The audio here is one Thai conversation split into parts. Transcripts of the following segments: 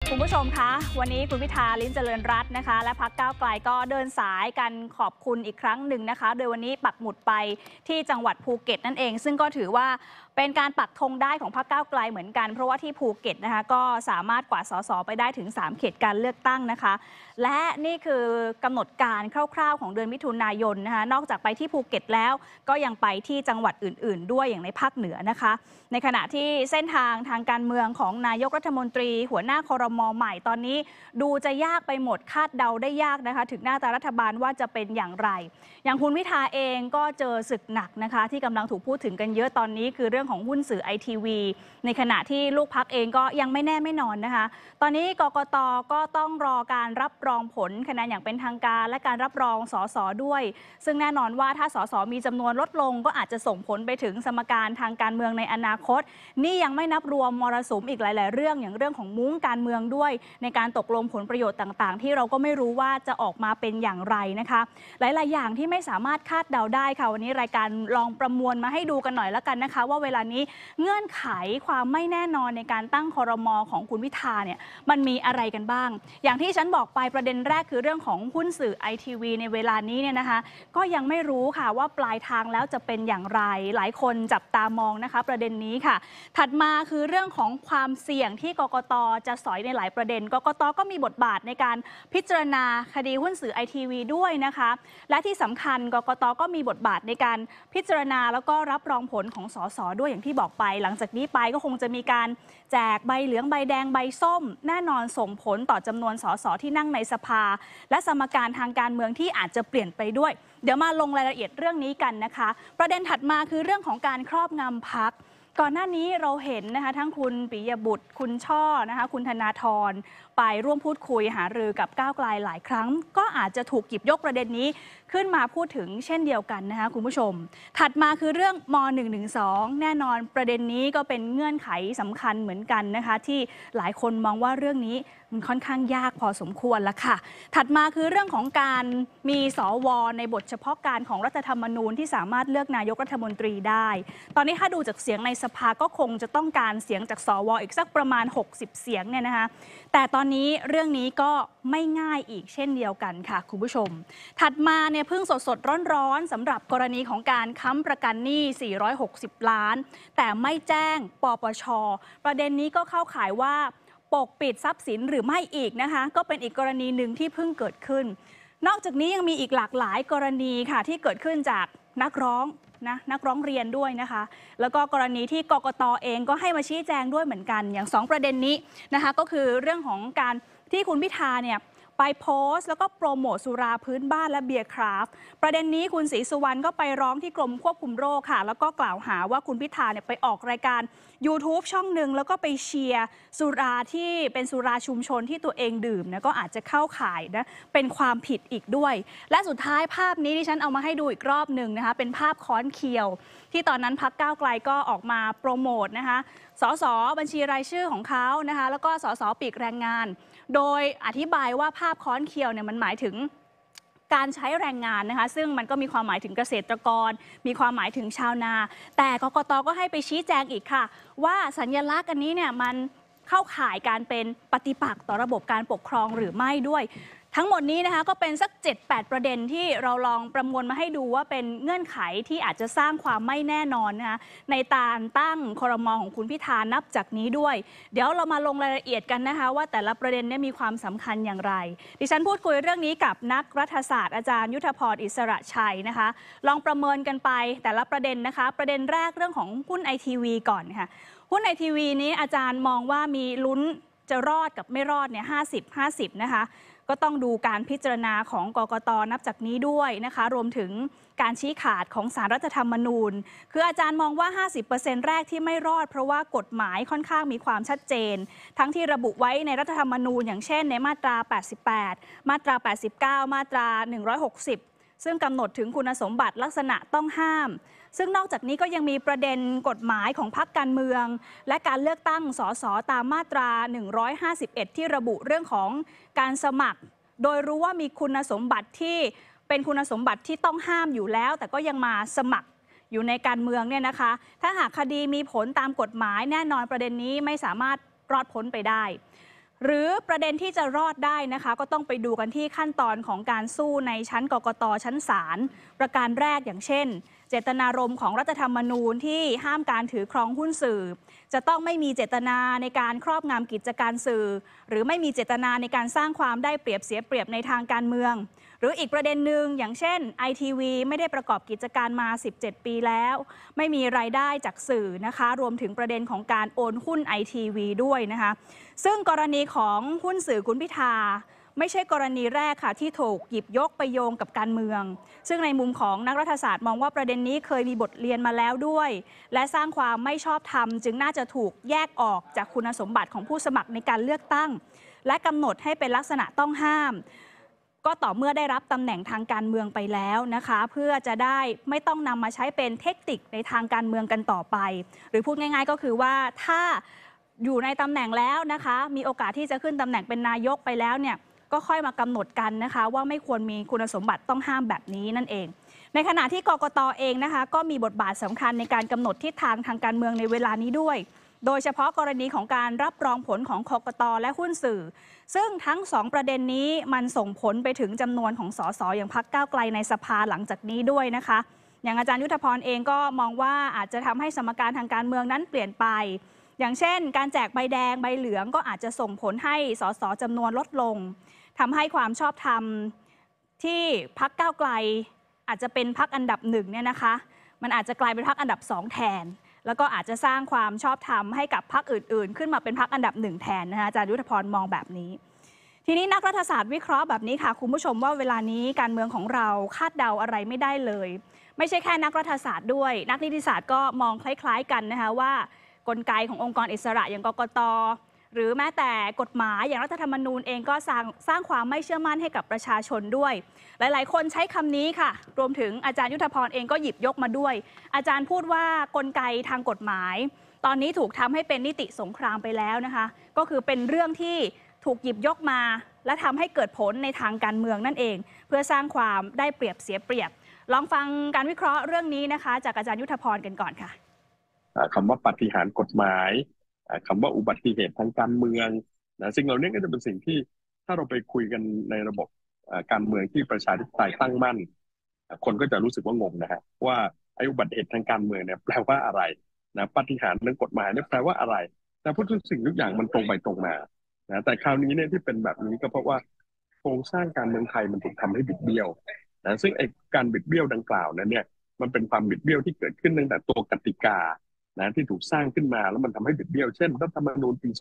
คุณผู้ชมคะวันนี้คุณพิธาลิ้มเจริญรัตน์นะคะและพรรคก้าวไกลก็เดินสายกันขอบคุณอีกครั้งหนึ่งนะคะโดยวันนี้ปักหมุดไปที่จังหวัดภูเก็ตนั่นเองซึ่งก็ถือว่าเป็นการปักธงได้ของพรรคก้าวไกลเหมือนกันเพราะว่าที่ภูเก็ตนะคะก็สามารถกวาดสสไปได้ถึง3เขตการเลือกตั้งนะคะและนี่คือกำหนดการคร่าวๆของเดือนมิถุนายนนะคะนอกจากไปที่ภูเก็ตแล้วก็ยังไปที่จังหวัดอื่นๆด้วยอย่างในภาคเหนือนะคะในขณะที่เส้นทางทางการเมืองของนายกรัฐมนตรีหัวหน้าครม.ใหม่ตอนนี้ดูจะยากไปหมดคาดเดาได้ยากนะคะถึงหน้าตารัฐบาลว่าจะเป็นอย่างไรอย่างคุณพิธาเองก็เจอศึกหนักนะคะที่กำลังถูกพูดถึงกันเยอะตอนนี้คือเรื่องของหุ้นสื่อ ITV ในขณะที่ลูกพรรคเองก็ยังไม่แน่ไม่นอนนะคะตอนนี้กกต.ก็ต้องรอการรับรองผลคะแนนอย่างเป็นทางการและการรับรองสสด้วยซึ่งแน่นอนว่าถ้าสสมีจำนวนลดลงก็อาจจะส่งผลไปถึงสมการทางการเมืองในอนาคตนี่ยังไม่นับรวมมรสุมอีกหลายๆเรื่องอย่างเรื่องของมุ้งการเมืองด้วยในการตกลงผลประโยชน์ต่างๆที่เราก็ไม่รู้ว่าจะออกมาเป็นอย่างไรนะคะหลายๆอย่างที่ไม่สามารถคาดเดาได้ค่ะวันนี้รายการลองประมวลมาให้ดูกันหน่อยแล้วกันนะคะว่าเวลานี้เงื่อนไขความไม่แน่นอนในการตั้งครม.ของคุณพิธาเนี่ยมันมีอะไรกันบ้างอย่างที่ฉันบอกไปประเด็นแรกคือเรื่องของหุ้นสื่อ ITV ในเวลานี้เนี่ยนะคะก็ยังไม่รู้ค่ะว่าปลายทางแล้วจะเป็นอย่างไรหลายคนจับตามองนะคะประเด็นนี้ค่ะถัดมาคือเรื่องของความเสี่ยงที่กกต.จะสอยในหลายประเด็นกกต.ก็มีบทบาทในการพิจารณาคดีหุ้นสื่อ ITV ด้วยนะคะและที่สำคัญกกต.ก็มีบทบาทในการพิจารณาแล้วก็รับรองผลของสสด้วยอย่างที่บอกไปหลังจากนี้ไปก็คงจะมีการแจกใบเหลืองใบแดงใบส้มแน่นอนส่งผลต่อจำนวนสสที่นั่งในสภาและสมการทางการเมืองที่อาจจะเปลี่ยนไปด้วยเดี๋ยวมาลงรายละเอียดเรื่องนี้กันนะคะประเด็นถัดมาคือเรื่องของการครอบงำพรรคก่อนหน้านี้เราเห็นนะคะทั้งคุณปิยบุตรคุณช่อนะคะคุณธนาธรไปร่วมพูดคุยหารือกับก้าวไกลหลายครั้งก็อาจจะถูกหยิบยกประเด็นนี้ขึ้นมาพูดถึงเช่นเดียวกันนะคะคุณผู้ชมถัดมาคือเรื่องม.112 แน่นอนประเด็นนี้ก็เป็นเงื่อนไขสำคัญเหมือนกันนะคะที่หลายคนมองว่าเรื่องนี้มันค่อนข้างยากพอสมควรละค่ะถัดมาคือเรื่องของการมีสว.ในบทเฉพาะการของรัฐธรรมนูญที่สามารถเลือกนายกรัฐมนตรีได้ตอนนี้ถ้าดูจากเสียงในสภาก็คงจะต้องการเสียงจากสว.อีกสักประมาณ60เสียงเนี่ยนะคะแต่ตอนนี้เรื่องนี้ก็ไม่ง่ายอีกเช่นเดียวกันค่ะคุณผู้ชมถัดมาเนี่ยเพิ่งสดร้อนๆสำหรับกรณีของการค้ำประกันหนี้460ล้านแต่ไม่แจ้งปปช.ประเด็นนี้ก็เข้าข่ายว่าปกปิดทรัพย์สินหรือไม่อีกนะคะก็เป็นอีกกรณีหนึ่งที่เพิ่งเกิดขึ้นนอกจากนี้ยังมีอีกหลากหลายกรณีค่ะที่เกิดขึ้นจากนักร้องเรียนด้วยนะคะแล้วก็กรณีที่กกต.เองก็ให้มาชี้แจงด้วยเหมือนกันอย่าง2ประเด็นนี้นะคะก็คือเรื่องของการที่คุณพิธาเนี่ยไปโพสต์แล้วก็โปรโมทสุราพื้นบ้านและเบียร์คราฟต์ประเด็นนี้คุณศรีสุวรรณก็ไปร้องที่กรมควบคุมโรคค่ะแล้วก็กล่าวหาว่าคุณพิธาเนี่ยไปออกรายการ YouTube ช่องหนึ่งแล้วก็ไปเชียร์สุราที่เป็นสุราชุมชนที่ตัวเองดื่มนะก็อาจจะเข้าข่ายนะเป็นความผิดอีกด้วยและสุดท้ายภาพนี้ที่ฉันเอามาให้ดูอีกรอบหนึ่งนะคะเป็นภาพค้อนเคียวที่ตอนนั้นพรรคก้าวไกลก็ออกมาโปรโมทนะคะสสบัญชีรายชื่อของเขานะคะแล้วก็สสปีกแรงงานโดยอธิบายว่าภาพค้อนเคียวเนี่ยมันหมายถึงการใช้แรงงานนะคะซึ่งมันก็มีความหมายถึงเกษตรกรมีความหมายถึงชาวนาแต่กกต.ก็ให้ไปชี้แจงอีกค่ะว่าสัญลักษณ์อันนี้เนี่ยมันเข้าข่ายการเป็นปฏิปักษ์ต่อระบบการปกครองหรือไม่ด้วยทั้งหมดนี้นะคะก็เป็นสัก 7-8 ประเด็นที่เราลองประมวลมาให้ดูว่าเป็นเงื่อนไขที่อาจจะสร้างความไม่แน่นอนนะคะในการตั้งครม.ของคุณพิธานับจากนี้ด้วยเดี๋ยวเรามาลงรายละเอียดกันนะคะว่าแต่ละประเด็นนี้มีความสำคัญอย่างไรดิฉันพูดคุยเรื่องนี้กับนักรัฐศาสตร์อาจารย์ยุทธพรอิสระชัยนะคะลองประเมินกันไปแต่ละประเด็นนะคะประเด็นแรกเรื่องของหุ้น ITV ก่อนค่ะหุ้น ITV นี้อาจารย์มองว่ามีลุ้นจะรอดกับไม่รอดเนี่ย50-50นะคะก็ต้องดูการพิจารณาของกกต.นับจากนี้ด้วยนะคะรวมถึงการชี้ขาดของศาลรัฐธรรมนูญคืออาจารย์มองว่า 50% แรกที่ไม่รอดเพราะว่ากฎหมายค่อนข้างมีความชัดเจนทั้งที่ระบุไว้ในรัฐธรรมนูญอย่างเช่นในมาตรา88มาตรา89มาตรา160ซึ่งกำหนดถึงคุณสมบัติลักษณะต้องห้ามซึ่งนอกจากนี้ก็ยังมีประเด็นกฎหมายของพรรคการเมืองและการเลือกตั้งสสตามมาตรา151ที่ระบุเรื่องของการสมัครโดยรู้ว่ามีคุณสมบัติที่เป็นคุณสมบัติที่ต้องห้ามอยู่แล้วแต่ก็ยังมาสมัครอยู่ในการเมืองเนี่ยนะคะถ้าหากคดีมีผลตามกฎหมายแน่นอนประเด็นนี้ไม่สามารถรอดพ้นไปได้หรือประเด็นที่จะรอดได้นะคะก็ต้องไปดูกันที่ขั้นตอนของการสู้ในชั้นกกต.ชั้นศาลประการแรกอย่างเช่นเจตนารมณ์ของรัฐธรรมนูญที่ห้ามการถือครองหุ้นสื่อจะต้องไม่มีเจตนาในการครอบงำกิจการสื่อหรือไม่มีเจตนาในการสร้างความได้เปรียบเสียเปรียบในทางการเมืองหรืออีกประเด็นหนึ่งอย่างเช่น ITV ไม่ได้ประกอบกิจการมา17 ปีแล้วไม่มีรายได้จากสื่อนะคะรวมถึงประเด็นของการโอนหุ้น ITV ด้วยนะคะซึ่งกรณีของหุ้นสื่อคุณพิธาไม่ใช่กรณีแรกค่ะที่ถูกหยิบยกไปโยงกับการเมืองซึ่งในมุมของนักรัฐศาสตร์มองว่าประเด็นนี้เคยมีบทเรียนมาแล้วด้วยและสร้างความไม่ชอบธรรมจึงน่าจะถูกแยกออกจากคุณสมบัติของผู้สมัครในการเลือกตั้งและกำหนดให้เป็นลักษณะต้องห้ามก็ต่อเมื่อได้รับตำแหน่งทางการเมืองไปแล้วนะคะเพื่อจะได้ไม่ต้องนำมาใช้เป็นเทคนิคในทางการเมืองกันต่อไปหรือพูดง่ายๆก็คือว่าถ้าอยู่ในตำแหน่งแล้วนะคะมีโอกาสที่จะขึ้นตำแหน่งเป็นนายกไปแล้วเนี่ยก็ค่อยมากำหนดกันนะคะว่าไม่ควรมีคุณสมบัติต้องห้ามแบบนี้นั่นเองในขณะที่กกต.เองนะคะก็มีบทบาทสำคัญในการกำหนดทิศทางทางการเมืองในเวลานี้ด้วยโดยเฉพาะกรณีของการรับรองผลของกกต.และหุ้นสื่อซึ่งทั้ง2ประเด็นนี้มันส่งผลไปถึงจำนวนของสสอย่างพรรคก้าวไกลในสภาหลังจากนี้ด้วยนะคะอย่างอาจารย์ยุทธพรเองก็มองว่าอาจจะทำให้สมการทางการเมืองนั้นเปลี่ยนไปอย่างเช่นการแจกใบแดงใบเหลืองก็อาจจะส่งผลให้สสจำนวนลดลงทำให้ความชอบธรรมที่พรรคก้าวไกลอาจจะเป็นพรรคอันดับ1เนี่ยนะคะมันอาจจะกลายเป็นพรรคอันดับ2แทนแล้วก็อาจจะสร้างความชอบธรรมให้กับพรรคอื่นๆขึ้นมาเป็นพรรคอันดับ1แทนนะคะอาจารย์ยุทธพรมองแบบนี้ทีนี้นักรัฐศาสตร์วิเคราะห์แบบนี้ค่ะคุณผู้ชมว่าเวลานี้การเมืองของเราคาดเดาอะไรไม่ได้เลยไม่ใช่แค่นักรัฐศาสตร์ด้วยนักนิติศาสตร์ก็มองคล้ายๆกันนะคะว่ากลไกขององค์กรอิสระอย่างกกต.หรือแม้แต่กฎหมายอย่างรัฐธรรมนูญเองก็สร้างความไม่เชื่อมั่นให้กับประชาชนด้วยหลายๆคนใช้คำนี้ค่ะรวมถึงอาจารย์ยุทธพรเองก็หยิบยกมาด้วยอาจารย์พูดว่ากลไกทางกฎหมายตอนนี้ถูกทำให้เป็นนิติสงครามไปแล้วนะคะก็คือเป็นเรื่องที่ถูกหยิบยกมาและทำให้เกิดผลในทางการเมืองนั่นเองเพื่อสร้างความได้เปรียบเสียเปรียบลองฟังการวิเคราะห์เรื่องนี้นะคะจากอาจารย์ยุทธพรกันก่อนค่ะคำว่าปาฏิหาริย์กฎหมายคำว่าอุบัติเหตุทางการเมืองนะสิ่งเหล่านี้ก็จะเป็นสิ่งที่ถ้าเราไปคุยกันในระบบการเมืองที่ประชาธิปไตยตั้งมั่นคนก็จะรู้สึกว่างงนะฮะว่าไอ้อุบัติเหตุทางการเมืองเนี่ยแปลว่าอะไรนะปาฏิหาริย์เรื่องกฎหมายเนี่ยแปลว่าอะไรแต่พูดทุกสิ่งทุกอย่างมันตรงไปตรงมานะแต่คราวนี้เนี่ยที่เป็นแบบนี้ก็เพราะว่าโครงสร้างการเมืองไทยมันถูกทำให้บิดเบี้ยวนะซึ่งไอ้การบิดเบี้ยวดังกล่าวนั้นเนี่ยมันเป็นความบิดเบี้ยวที่เกิดขึ้นตั้งแต่ตัวกติกานะที่ถูกสร้างขึ้นมาแล้วมันทำให้บิดเบี้ยวเช่นรัฐธรรมนูญปี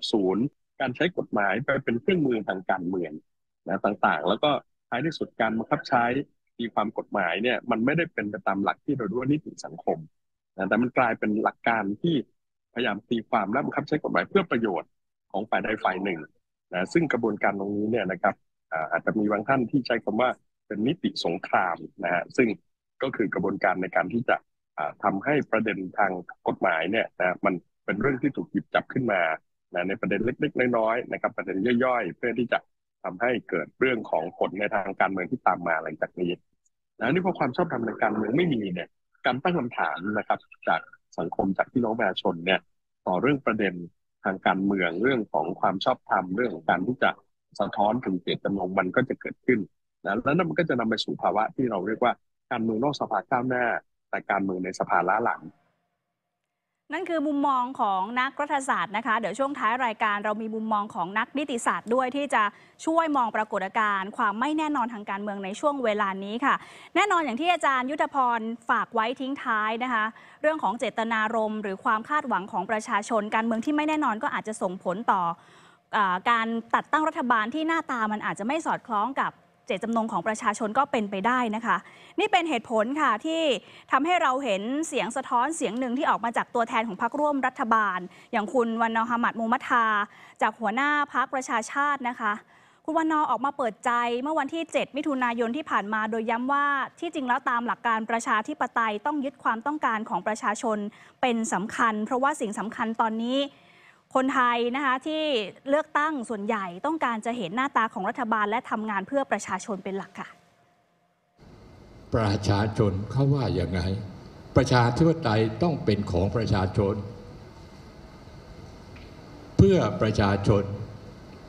2560 การใช้กฎหมายไปเป็นเครื่องมือทางการเมืองนะต่างๆแล้วก็ท้ายที่สุดการบังคับใช้ตีความกฎหมายเนี่ยมันไม่ได้เป็นไปตามหลักที่เราเรียกว่านิติสังคมนะแต่มันกลายเป็นหลักการที่พยายามตีความและบังคับใช้กฎหมายเพื่อประโยชน์ของฝ่ายใดฝ่ายหนึ่งนะซึ่งกระบวนการตรงนี้เนี่ยนะครับอาจจะมีบางท่านที่ใช้คำว่าเป็นนิติสงครามนะฮะซึ่งก็คือกระบวนการในการที่จะทำให้ประเด็นทางกฎหมายเนี่ยนะมันเป็นเรื่องที่ถูกหยิบจับขึ้นมานะในประเด็นเล็กๆน้อยๆนะครับประเด็นย่อยๆเพื่อที่จะทำให้เกิดเรื่องของผลในทางการเมืองที่ตามมาหลังจากนี้นะนี่พอความชอบธรรมในการเมืองไม่มีเนี่ยการตั้งคำถามนะครับจากสังคมจากพี่น้องประชาชนเนี่ยต่อเรื่องประเด็นทางการเมืองเรื่องของความชอบธรรมเรื่องของการที่จะสะท้อนถึงเจตจำนงมันก็จะเกิดขึ้นนะแล้วนั่นมันก็จะนำไปสู่ภาวะที่เราเรียกว่าการเมืองนอกสภาก้าวหน้าแต่การเมืองในสภาล้าหลังนั่นคือมุมมองของนักรัฐศาสตร์นะคะเดี๋ยวช่วงท้ายรายการเรามีมุมมองของนักนิติศาสตร์ด้วยที่จะช่วยมองปรากฏการณ์ความไม่แน่นอนทางการเมืองในช่วงเวลานี้ค่ะแน่นอนอย่างที่อาจารย์ยุทธพรฝากไว้ทิ้งท้ายนะคะเรื่องของเจตนารมณ์หรือความคาดหวังของประชาชนการเมืองที่ไม่แน่นอนก็อาจจะส่งผลต่อการจัดตั้งรัฐบาลที่หน้าตามันอาจจะไม่สอดคล้องกับเจตจำนงของประชาชนก็เป็นไปได้นะคะนี่เป็นเหตุผลค่ะที่ทำให้เราเห็นเสียงสะท้อนเสียงหนึ่งที่ออกมาจากตัวแทนของพรรคร่วมรัฐบาลอย่างคุณวันนอร์ฮามัดมูมัทาจากหัวหน้าพรรคประชาชาตินะคะคุณวันนอร์ออกมาเปิดใจเมื่อวันที่7มิถุนายนที่ผ่านมาโดยย้ำว่าที่จริงแล้วตามหลักการประชาธิปไตยต้องยึดความต้องการของประชาชนเป็นสำคัญเพราะว่าสิ่งสำคัญตอนนี้คนไทยนะคะที่เลือกตั้งส่วนใหญ่ต้องการจะเห็นหน้าตาของรัฐบาลและทำงานเพื่อประชาชนเป็นหลักค่ะประชาชนเขาว่าอย่างไงประชาธิปไตยต้องเป็นของประชาชนเพื่อประชาชน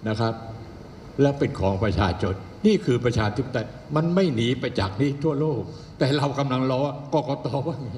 นะครับ และเป็นของประชาชนนี่คือประชาธิปไตยมันไม่หนีไปจากนี้ทั่วโลกแต่เรากำลังรอกกต.ว่าไง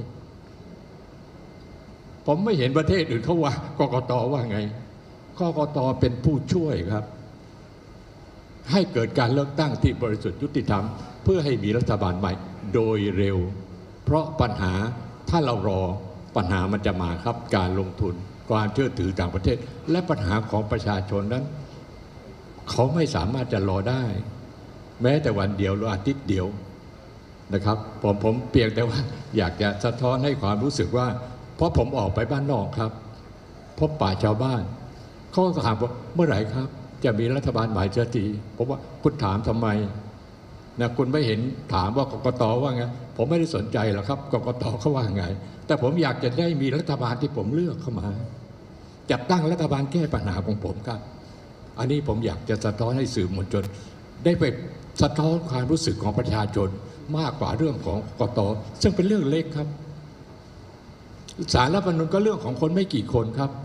ผมไม่เห็นประเทศอื่นเขาว่ากกต.ว่าไงกกต.เป็นผู้ช่วยครับให้เกิดการเลือกตั้งที่บริสุทธิ์ยุติธรรมเพื่อให้มีรัฐบาลใหม่โดยเร็วเพราะปัญหาถ้าเรารอปัญหามันจะมาครับการลงทุนความเชื่อถือต่างประเทศและปัญหาของประชาชนนั้นเขาไม่สามารถจะรอได้แม้แต่วันเดียวหรืออาทิตย์เดียวนะครับผมเพียงแต่ว่าอยากจะสะท้อนให้ความรู้สึกว่าเพราะผมออกไปบ้านนอกครับพบป่าชาวบ้านเขาถามว่าเมื่อไหร่ครับจะมีรัฐบาลใหม่เสียทีผมว่าคุณถามทำไมนะคุณไม่เห็นถามว่ากกต.ว่าไงผมไม่ได้สนใจหรอกครับกกต.เขาว่าไงแต่ผมอยากจะได้มีรัฐบาลที่ผมเลือกเข้ามาจัดตั้งรัฐบาลแก้ปัญหาของผมครับอันนี้ผมอยากจะสะท้อนให้สื่อมวลชนได้ไปสะท้อนความรู้สึกของประชาชนมากกว่าเรื่องของกกต.ซึ่งเป็นเรื่องเล็กครับศาลรัฐธรรมนูญก็เรื่องของคนไม่กี่คนครับ